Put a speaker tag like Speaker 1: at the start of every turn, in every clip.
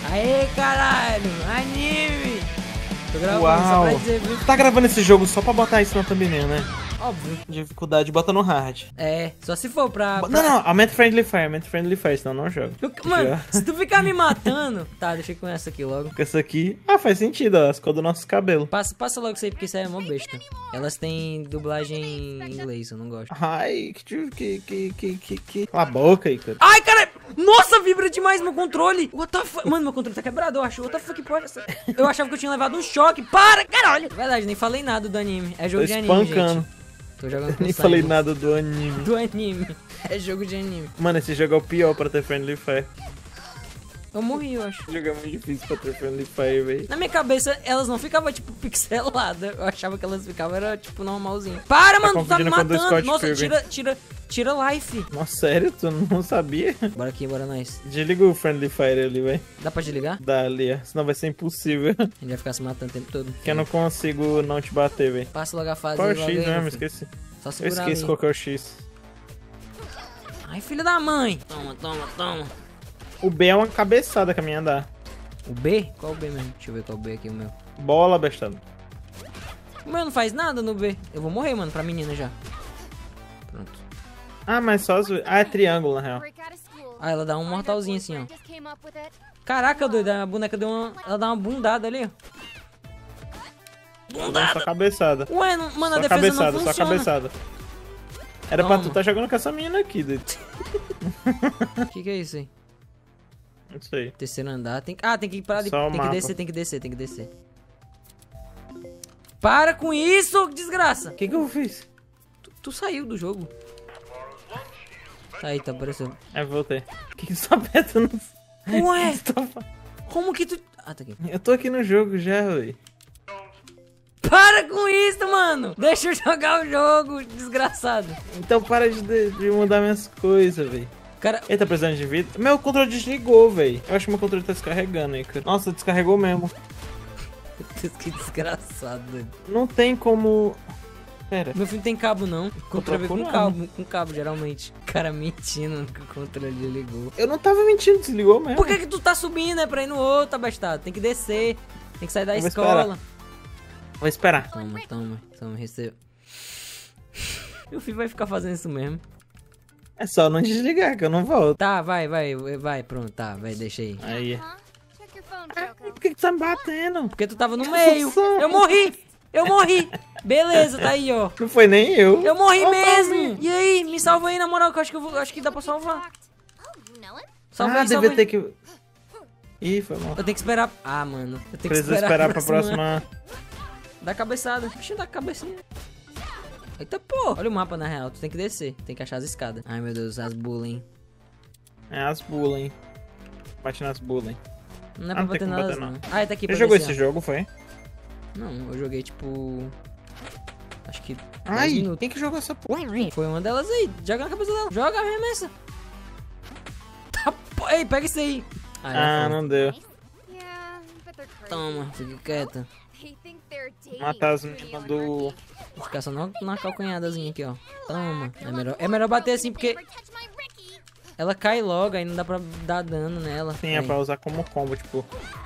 Speaker 1: Aê, caralho! Anime! Tô gravando só
Speaker 2: Uau!
Speaker 1: pra dizer, viu?
Speaker 2: Tá gravando esse jogo só pra botar isso na thumbnail, né?
Speaker 1: Óbvio.
Speaker 2: Dificuldade, bota no hard.
Speaker 1: É, só se for pra...
Speaker 2: Não, aumenta Friendly Fire, senão não joga.
Speaker 1: Mano, se tu ficar me matando... Tá, deixa eu com essa aqui logo.
Speaker 2: Porque essa aqui... Ah, faz sentido, ó, as cores do nosso cabelo.
Speaker 1: Passa logo isso aí, porque isso aí é mó besta. Elas têm dublagem em inglês, eu não gosto.
Speaker 2: Ai, Cala a boca aí, cara.
Speaker 1: Ai, caralho! Nossa, vibra demais meu controle! What the fuck? Mano, meu controle tá quebrado, eu acho. What the fuck, porra? Eu achava que eu tinha levado um choque. Para, caralho! Verdade, nem falei nada do anime. É jogo
Speaker 2: Tô
Speaker 1: de anime,
Speaker 2: espancando.
Speaker 1: gente. Tô jogando com
Speaker 2: Nem
Speaker 1: o
Speaker 2: falei
Speaker 1: Simon.
Speaker 2: nada do anime.
Speaker 1: Do anime. É jogo de anime.
Speaker 2: Mano, esse jogo é o pior pra ter Friendly Fire.
Speaker 1: Eu morri, eu acho.
Speaker 2: Esse jogo é muito difícil pra ter Friendly Fire, véi.
Speaker 1: Na minha cabeça, elas não ficavam, tipo, pixeladas. Eu achava que elas ficavam, era, tipo, normalzinho. Para, mano, tu tá me
Speaker 2: confundindo com o do
Speaker 1: matando.
Speaker 2: Scott
Speaker 1: Nossa,
Speaker 2: Pilgrim.
Speaker 1: tira life.
Speaker 2: Nossa, sério? Tu não sabia?
Speaker 1: Bora aqui, bora nós.
Speaker 2: Desliga o Friendly Fire ali, véi.
Speaker 1: Dá pra desligar?
Speaker 2: Dá ali, ó. Senão vai ser impossível.
Speaker 1: A gente vai ficar se matando o tempo todo.
Speaker 2: Que eu não consigo não te bater, véi.
Speaker 1: Passa logo a fase.
Speaker 2: Qual é o
Speaker 1: logo
Speaker 2: X
Speaker 1: aí,
Speaker 2: mesmo?
Speaker 1: meu filho.
Speaker 2: Esqueci.
Speaker 1: Só
Speaker 2: Eu
Speaker 1: segurar
Speaker 2: esqueço
Speaker 1: ali.
Speaker 2: qual que é o X.
Speaker 1: Ai, filho da mãe. Toma.
Speaker 2: O B é uma cabeçada que a minha dá.
Speaker 1: O B? Qual o B mesmo? Deixa eu ver qual o B aqui, o meu.
Speaker 2: Bola, bestado.
Speaker 1: O meu não faz nada no B. Eu vou morrer, mano, pra menina já. Pronto.
Speaker 2: Ah, mas só as... Ah, é triângulo, na real.
Speaker 1: Ah, ela dá um mortalzinho assim, ó. Caraca, doido, a boneca deu uma... Ela dá uma bundada ali, ó.
Speaker 2: Só cabeçada.
Speaker 1: Ué, não... mano, a
Speaker 2: Só
Speaker 1: defesa
Speaker 2: cabeçada,
Speaker 1: não
Speaker 2: só
Speaker 1: funciona.
Speaker 2: cabeçada. Era pra
Speaker 1: Toma.
Speaker 2: tu tá jogando com essa menina aqui, doido.
Speaker 1: O que é isso aí?
Speaker 2: Não sei.
Speaker 1: Terceiro andar. Tem... Ah, tem que ir pra ali.
Speaker 2: Só o
Speaker 1: Tem que
Speaker 2: mapa.
Speaker 1: descer, tem que descer, tem que descer. Para com isso, desgraça!
Speaker 2: O que eu fiz?
Speaker 1: Tu saiu do jogo. Tá aí, tá aparecendo.
Speaker 2: É, voltei. O que você tá apertando?
Speaker 1: Ué,
Speaker 2: O que tá fa-
Speaker 1: como que tu... Ah, tá aqui.
Speaker 2: Eu tô aqui no jogo já, véi.
Speaker 1: Para com isso, mano! Deixa eu jogar o jogo, desgraçado.
Speaker 2: Então para de mudar minhas coisas, véi.
Speaker 1: Cara,
Speaker 2: Ele tá precisando de vida? Meu controle desligou, véi. Eu acho que meu controle tá descarregando aí, cara. Nossa, descarregou mesmo.
Speaker 1: que desgraçado, doido.
Speaker 2: Não tem como... Pera.
Speaker 1: Meu filho tem cabo, não. Controle com
Speaker 2: procurando.
Speaker 1: cabo, geralmente. Cara mentindo que o controle ligou.
Speaker 2: Eu não tava mentindo, desligou mesmo.
Speaker 1: Por que tu tá subindo, né? Pra ir no outro, abastado? Tem que descer. Tem que sair da
Speaker 2: Eu vou
Speaker 1: escola.
Speaker 2: Vou esperar.
Speaker 1: Toma, receba. Meu filho vai ficar fazendo isso mesmo.
Speaker 2: É só não desligar, que eu não volto.
Speaker 1: Tá, vai, pronto, tá, vai, deixa aí.
Speaker 2: Aí. Por que tu tá me batendo?
Speaker 1: Porque tu tava no meio. Eu morri. Beleza, tá aí, ó.
Speaker 2: Não foi nem eu.
Speaker 1: Eu morri
Speaker 2: Ó,
Speaker 1: mesmo. E aí, me salva aí, na moral, que eu acho que dá pra salvar. Salva aí, salva
Speaker 2: devia
Speaker 1: aí.
Speaker 2: ter que... Ih, foi mal.
Speaker 1: Eu tenho que esperar. Ah, mano. Eu tenho que
Speaker 2: Precisa esperar pra próxima...
Speaker 1: Dá cabeçada. Deixa eu dar cabecinha. Eita, pô. Olha o mapa, na real. Tu tem que descer. Tem que achar as escadas. Ai, meu Deus, as bullying.
Speaker 2: É as bulas, hein. Bate nas bulas, hein.
Speaker 1: Não é pra
Speaker 2: não tem
Speaker 1: bater
Speaker 2: como
Speaker 1: nelas,
Speaker 2: bater,
Speaker 1: não. Ah, tá aqui
Speaker 2: Já
Speaker 1: pra
Speaker 2: jogou
Speaker 1: descer,
Speaker 2: esse
Speaker 1: ó.
Speaker 2: jogo, foi?
Speaker 1: Não, eu joguei, tipo... Acho que 10
Speaker 2: Ai,
Speaker 1: minutos.
Speaker 2: quem que jogou essa porra?
Speaker 1: Foi uma delas aí. Joga na cabeça dela. Joga, arremessa. Tá, pô. Ei, pega isso aí.
Speaker 2: Ah,
Speaker 1: já foi.
Speaker 2: não deu.
Speaker 1: Toma, fica quieta.
Speaker 2: Matar as meninas do...
Speaker 1: Vou ficar só na calcanhadazinha aqui, ó. Toma. É melhor bater assim, porque ela cai logo, aí não dá pra dar dano nela.
Speaker 2: Sim, é
Speaker 1: Aí.
Speaker 2: pra usar como combo, tipo...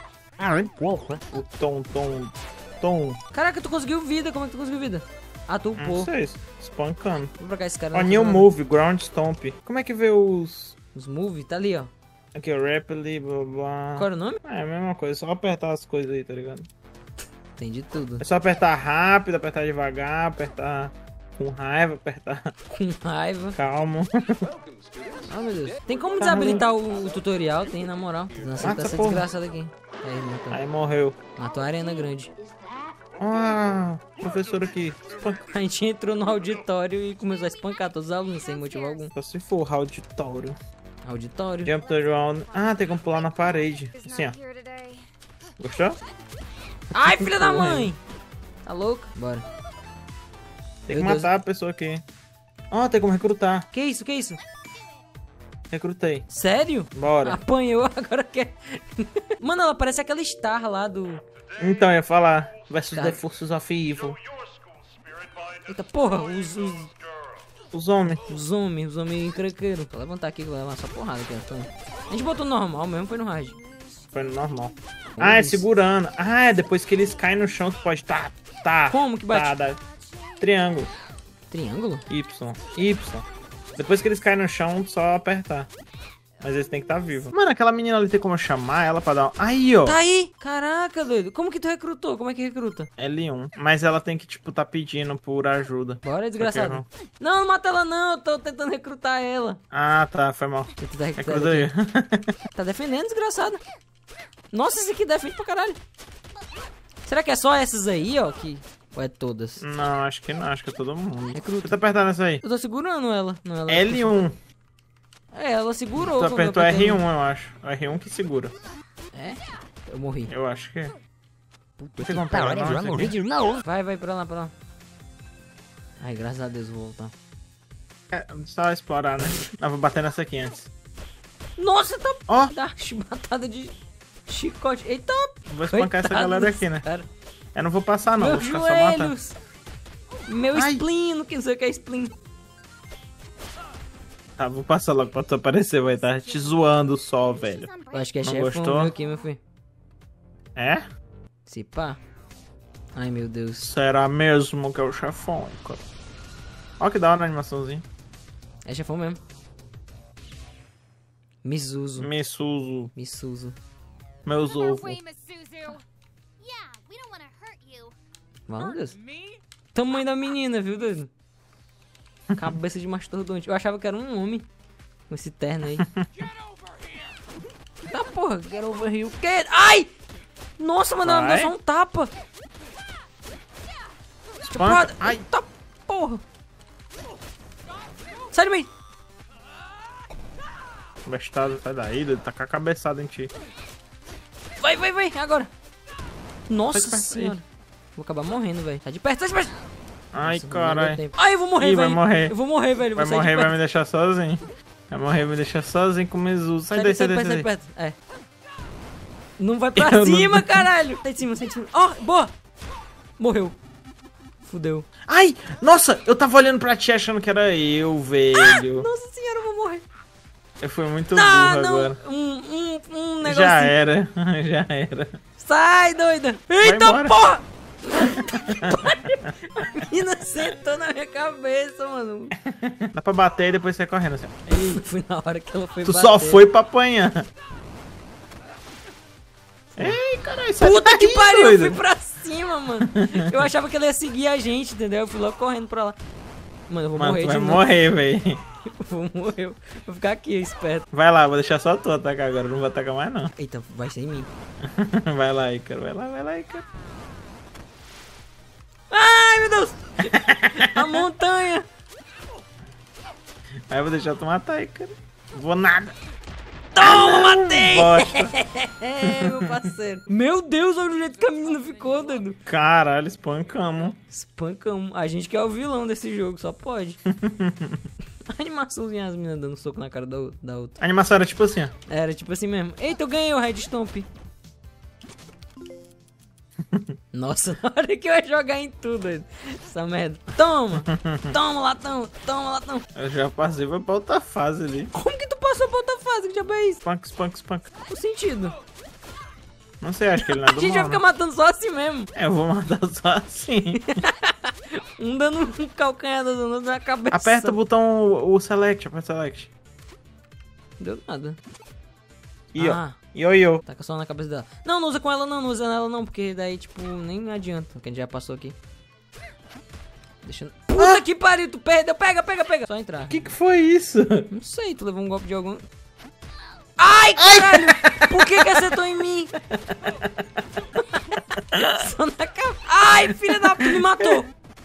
Speaker 2: O tom.
Speaker 1: Caraca, tu conseguiu vida. Como é que tu conseguiu vida? Ah, tu
Speaker 2: Não
Speaker 1: upou.
Speaker 2: sei, espancando.
Speaker 1: Vou pra cá esse cara.
Speaker 2: Ó,
Speaker 1: não
Speaker 2: new
Speaker 1: faz nada.
Speaker 2: move, ground stomp. Como é que vê os...
Speaker 1: Os move, tá ali, ó.
Speaker 2: Aqui, ó, rapidly, blá blá.
Speaker 1: Qual era o nome?
Speaker 2: É a mesma coisa, só apertar as coisas aí, tá ligado?
Speaker 1: Tem de tudo.
Speaker 2: É só apertar rápido, apertar devagar, apertar com raiva, apertar
Speaker 1: Com raiva.
Speaker 2: calmo.
Speaker 1: Ah, meu Deus. Tem como desabilitar o tutorial? Tem, na moral. Nossa,
Speaker 2: Mata
Speaker 1: tá
Speaker 2: essa
Speaker 1: sendo
Speaker 2: porra.
Speaker 1: desgraçado aqui. Aí, matou.
Speaker 2: Aí morreu.
Speaker 1: Matou a arena grande.
Speaker 2: Ah, professor aqui.
Speaker 1: A gente entrou no auditório e começou a espancar todos os alunos sem motivo algum.
Speaker 2: Só se for auditório.
Speaker 1: Auditório.
Speaker 2: Jump the round. Ah, tem como pular na parede. Assim, ó. Gostou?
Speaker 1: Ai, filha da mãe! Tá louco? Bora.
Speaker 2: Tem que
Speaker 1: Meu Deus.
Speaker 2: matar a pessoa aqui. Ó, tem como recrutar.
Speaker 1: Que isso? Que isso?
Speaker 2: Recrutei.
Speaker 1: Sério?
Speaker 2: Bora.
Speaker 1: Apanhou, agora quer. Mano, ela parece aquela Star lá do...
Speaker 2: Então, eu ia falar. Versus
Speaker 1: Cara.
Speaker 2: The Forces of Evil.
Speaker 1: Eita, porra,
Speaker 2: Os homens.
Speaker 1: os homens encrenqueiros. Vou levantar aqui, vou levar só porrada aqui, ó. A gente botou normal mesmo, foi no hard.
Speaker 2: Foi no normal. Ah, é segurando. Ah, é depois que eles caem no chão, tu pode... Tá.
Speaker 1: Como que bate?
Speaker 2: Tá. Triângulo.
Speaker 1: Triângulo?
Speaker 2: Y. Depois que eles caem no chão, só apertar. Mas eles têm que estar vivos. Mano, aquela menina ali tem como eu chamar ela pra dar um... Aí, ó.
Speaker 1: Tá aí! Caraca, doido. Como que tu recrutou? Como é que recruta?
Speaker 2: L1. Mas ela tem que, tipo, tá pedindo por ajuda.
Speaker 1: Bora, desgraçado. Não mata ela não. Eu tô tentando recrutar ela.
Speaker 2: Ah, tá. Foi mal. Recruta aí.
Speaker 1: Tá defendendo, desgraçado. Nossa, esse aqui defende pra caralho. Será que é só essas aí, ó? Ou é todas?
Speaker 2: Não, acho que não. Acho que é todo mundo.
Speaker 1: Recruta.
Speaker 2: Você tá apertando essa aí?
Speaker 1: Eu tô segurando ela. Não, ela...
Speaker 2: L1.
Speaker 1: É, ela segurou.
Speaker 2: Tu apertou R1, eu acho. O R1 que segura.
Speaker 1: É? Eu morri.
Speaker 2: Eu acho que é.
Speaker 1: Puta que pariu, não. Vai pra lá. Ai, graças a Deus, vou voltar.
Speaker 2: É, só explorar, né? Vou bater nessa aqui antes.
Speaker 1: Nossa, tá...
Speaker 2: Ó!
Speaker 1: Dá chibatada de chicote. Eita!
Speaker 2: Vou espancar essa galera aqui, né?
Speaker 1: Cara.
Speaker 2: Eu não vou passar, não.
Speaker 1: Meus
Speaker 2: vou ficar só matando.
Speaker 1: joelhos! Meu spleen, não sei o que é spleen.
Speaker 2: Tá, vou passar logo pra tu aparecer, vai estar te zoando só, velho.
Speaker 1: Eu acho que é
Speaker 2: Não
Speaker 1: chefão
Speaker 2: gostou?
Speaker 1: aqui, meu filho.
Speaker 2: É?
Speaker 1: Se pá. Ai, meu Deus.
Speaker 2: Será mesmo que é o chefão, cara? Ó que da hora a animaçãozinha.
Speaker 1: É chefão mesmo. Misuzu.
Speaker 2: Missuzo. Meus ovos.
Speaker 1: Meu Deus. Tamanho da menina, viu, doido? Cabeça de mastodonte. Eu achava que era um homem. Com esse terno aí. Tá porra, get over here. O quê? Ai! Nossa, mano, ela me deu só um tapa.
Speaker 2: Espanca. Ai,
Speaker 1: tá porra. Sai de mim.
Speaker 2: Bestado, sai daí, ele tá com a cabeçada em ti.
Speaker 1: Vai, agora. Nossa
Speaker 2: Sai de perto
Speaker 1: senhora.
Speaker 2: aí.
Speaker 1: Vou acabar morrendo, velho. Sai de perto, sai de perto.
Speaker 2: Ai,
Speaker 1: Nossa,
Speaker 2: caralho.
Speaker 1: Ai, eu vou morrer,
Speaker 2: Ih,
Speaker 1: velho.
Speaker 2: vai morrer.
Speaker 1: Eu vou morrer, velho.
Speaker 2: Vai morrer, vai me deixar sozinho. Vai morrer, me deixar sozinho com o Mizuzu. Sai daí, sai daí.
Speaker 1: Perto. É. Não vai pra cima, caralho. Sai de cima. Ó, boa. Morreu. Fudeu.
Speaker 2: Ai, nossa, eu tava olhando pra ti achando que era eu, velho.
Speaker 1: Nossa senhora, eu vou morrer.
Speaker 2: Eu fui muito burro agora.
Speaker 1: Um negocinho.
Speaker 2: Já era.
Speaker 1: Sai, doida. Eita,
Speaker 2: embora.
Speaker 1: porra. A menina sentou na minha cabeça, mano.
Speaker 2: Dá pra bater e depois sair correndo assim.
Speaker 1: Foi na hora que ela foi
Speaker 2: Tu
Speaker 1: bater.
Speaker 2: só foi pra apanhar. Ei, caralho, sai
Speaker 1: Puta
Speaker 2: daí,
Speaker 1: que pariu,
Speaker 2: doido.
Speaker 1: eu fui pra cima, mano. Eu achava que ela ia seguir a gente, entendeu? Eu fui logo correndo pra lá. Mano, eu vou morrer
Speaker 2: tu
Speaker 1: de
Speaker 2: vai
Speaker 1: novo.
Speaker 2: morrer, velho.
Speaker 1: Vou morrer. Vou ficar aqui, esperto.
Speaker 2: Vai lá, vou deixar só tu atacar agora. Não vou atacar mais, não.
Speaker 1: Eita, vai ser em mim.
Speaker 2: Vai lá, Ícaro. Vai lá, Ícaro.
Speaker 1: Ai, meu Deus! A montanha!
Speaker 2: Aí eu vou deixar tu matar, Ícaro. Vou nada.
Speaker 1: Toma, matei!
Speaker 2: Bosta.
Speaker 1: É, meu parceiro. Meu Deus, olha o jeito que a menina ficou, doido.
Speaker 2: Caralho, espancamos.
Speaker 1: Espancamos. A gente que é o vilão desse jogo, só pode. A animaçãozinha, as meninas dando soco na cara da outra.
Speaker 2: A animação era tipo assim, ó.
Speaker 1: Era tipo assim mesmo. Eita, eu ganhei o Red Stomp. Nossa, na hora que eu ia jogar em tudo, doido. Essa merda. Toma! Toma, latão! Toma, latão!
Speaker 2: Eu já passei, foi pra outra fase ali.
Speaker 1: Como que tu passou pra outra fase? Que diabo é isso?
Speaker 2: Spunk.
Speaker 1: O sentido.
Speaker 2: Não sei, acho que ele não é do
Speaker 1: A gente vai
Speaker 2: mal,
Speaker 1: ficar
Speaker 2: não.
Speaker 1: matando só assim mesmo.
Speaker 2: É, eu vou matar só assim.
Speaker 1: Um dando um calcanhar do outro na cabeça.
Speaker 2: Aperta o botão, o select, aperta o select.
Speaker 1: Deu nada.
Speaker 2: E ó,
Speaker 1: Ah,
Speaker 2: ioiô.
Speaker 1: taca só na cabeça dela. Não, não usa com ela não, não usa nela não, porque daí, tipo, nem adianta, que a gente já passou aqui. Deixa eu... Puta que pariu, tu perdeu, pega. Só entrar.
Speaker 2: Que foi isso?
Speaker 1: Não sei, tu levou um golpe de algum... Ai, caralho! Por que acertou em mim? Só na cabeça. Ai, filha da puta, me matou!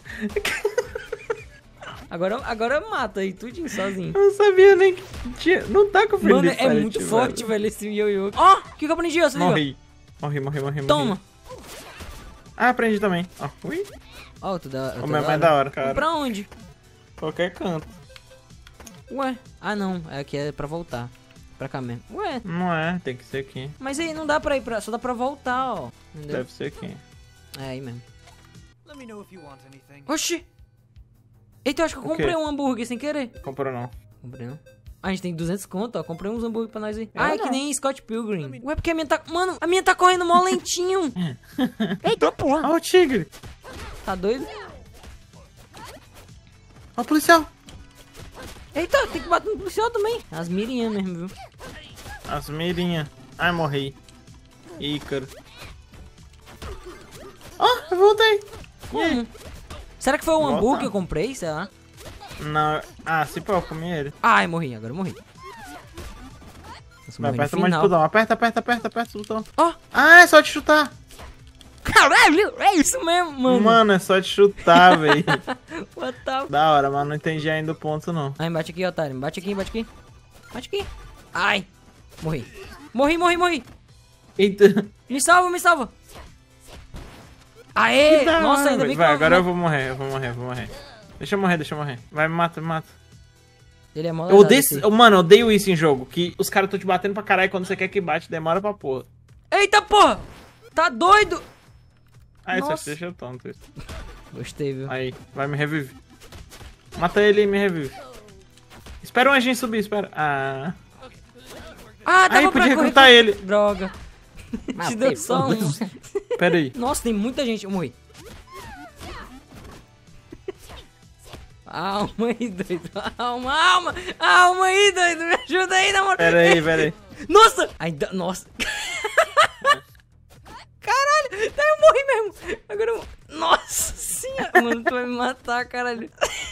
Speaker 1: Agora mata aí, tudinho sozinho.
Speaker 2: Eu não sabia nem que tinha... Não tá com o
Speaker 1: Mano, é muito forte, velho, esse ioiô. Ó, que copo ninja, você liga?
Speaker 2: Morri.
Speaker 1: Toma.
Speaker 2: Ah, aprendi também. Ó, ui.
Speaker 1: Ó, tu dá...
Speaker 2: O meu é mais da hora, cara.
Speaker 1: Pra onde?
Speaker 2: Qualquer canto.
Speaker 1: Ué. Ah, não. Aqui é pra voltar. Pra cá mesmo. Ué.
Speaker 2: Não é, tem que ser aqui.
Speaker 1: Mas aí não dá pra ir pra... Só dá pra voltar, ó. Entendeu?
Speaker 2: Deve ser aqui.
Speaker 1: É aí mesmo.
Speaker 3: Let me know if you want anything.
Speaker 1: Oxi. Eita, eu acho que eu
Speaker 2: O quê?
Speaker 1: comprei um hambúrguer sem querer.
Speaker 2: Comprou não.
Speaker 1: Comprei não? A gente tem 200 conto, ó. Comprei uns hambúrguer pra nós aí.
Speaker 2: Eu
Speaker 1: Ah, é
Speaker 2: não.
Speaker 1: que nem Scott Pilgrim. Ué, porque a minha tá... Mano, a minha tá correndo mó lentinho. Eita, porra.
Speaker 2: Ó o tigre.
Speaker 1: Tá doido?
Speaker 2: Ó o policial.
Speaker 1: Eita, tem que bater no policial também. As mirinhas mesmo, viu?
Speaker 2: As mirinhas. Ai, morri. Ícaro. Ó, eu voltei.
Speaker 1: Como? Será que foi o
Speaker 2: Volta.
Speaker 1: hambúrguer que eu comprei? Sei lá.
Speaker 2: Não. Ah, se pô, eu comi ele.
Speaker 1: Ai, morri. Agora eu morri. Nossa,
Speaker 2: Vai,
Speaker 1: morri no
Speaker 2: aperta mais de
Speaker 1: final.
Speaker 2: botão. Aperta o botão.
Speaker 1: Ó.
Speaker 2: Ah, é só te chutar.
Speaker 1: Caralho, é isso mesmo, mano.
Speaker 2: Mano, é só te chutar, velho.
Speaker 1: What the...
Speaker 2: Da hora, mas não entendi ainda o ponto, não.
Speaker 1: Ai, bate aqui, otário. Bate aqui, bate aqui. Bate aqui. Ai. Morri. Morri.
Speaker 2: Eita.
Speaker 1: Me salva. Aê!
Speaker 2: Que da
Speaker 1: Nossa,
Speaker 2: hora,
Speaker 1: ainda
Speaker 2: velho.
Speaker 1: bem que
Speaker 2: Vai, agora eu vou morrer. Deixa eu morrer. Vai, me mata.
Speaker 1: Ele é mó
Speaker 2: Eu odeio,
Speaker 1: lesado, esse.
Speaker 2: mano, eu odeio isso em jogo. Que os caras tão te batendo pra caralho quando você quer que bate, demora pra porra.
Speaker 1: Eita, porra! Tá doido?
Speaker 2: Aí você
Speaker 1: Nossa.
Speaker 2: deixa eu tonto.
Speaker 1: Gostei, viu?
Speaker 2: Aí, vai, me revive. Mata ele e me revive. Espera um agente subir, espera. Ah.
Speaker 1: Ah, tava
Speaker 2: Aí,
Speaker 1: pra
Speaker 2: podia
Speaker 1: correr
Speaker 2: recrutar
Speaker 1: com-
Speaker 2: ele.
Speaker 1: Droga. Te deu só um.
Speaker 2: Pera aí.
Speaker 1: Nossa, tem muita gente. Eu morri. Alma aí, doido. Alma aí, doido. Me ajuda aí, na moral.
Speaker 2: Pera aí.
Speaker 1: Nossa! Ainda. Nossa. Caralho, daí eu morri mesmo. Agora eu. Nossa senhora. Mano, tu vai me matar, caralho.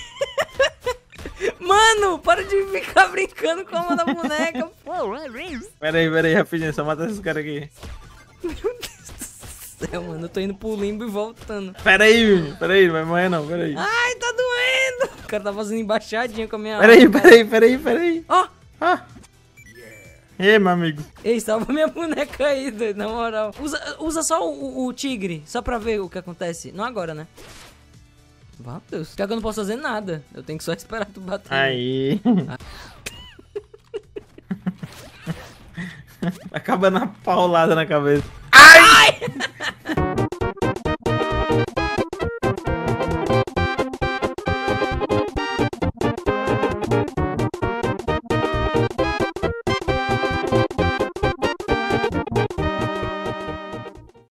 Speaker 1: Mano, para de ficar brincando com a alma da boneca.
Speaker 2: Pera aí, rapidinho. Só mata esses caras aqui.
Speaker 1: Meu Deus do céu, mano. Eu tô indo pro limbo e voltando.
Speaker 2: Pera aí, não vai morrer não, pera aí.
Speaker 1: Ai, tá doendo. O cara tá fazendo embaixadinha com a minha
Speaker 2: Pera
Speaker 1: alma.
Speaker 2: aí.
Speaker 1: Ó.
Speaker 2: Ah. Ei, meu amigo.
Speaker 1: Ei, salva minha boneca aí, doido, na moral. Usa só o tigre, só pra ver o que acontece. Não agora, né? Meu Deus. Pior que eu não posso fazer nada. Eu tenho que só esperar tu bater.
Speaker 2: Aí. Acaba na paulada na cabeça. Ai!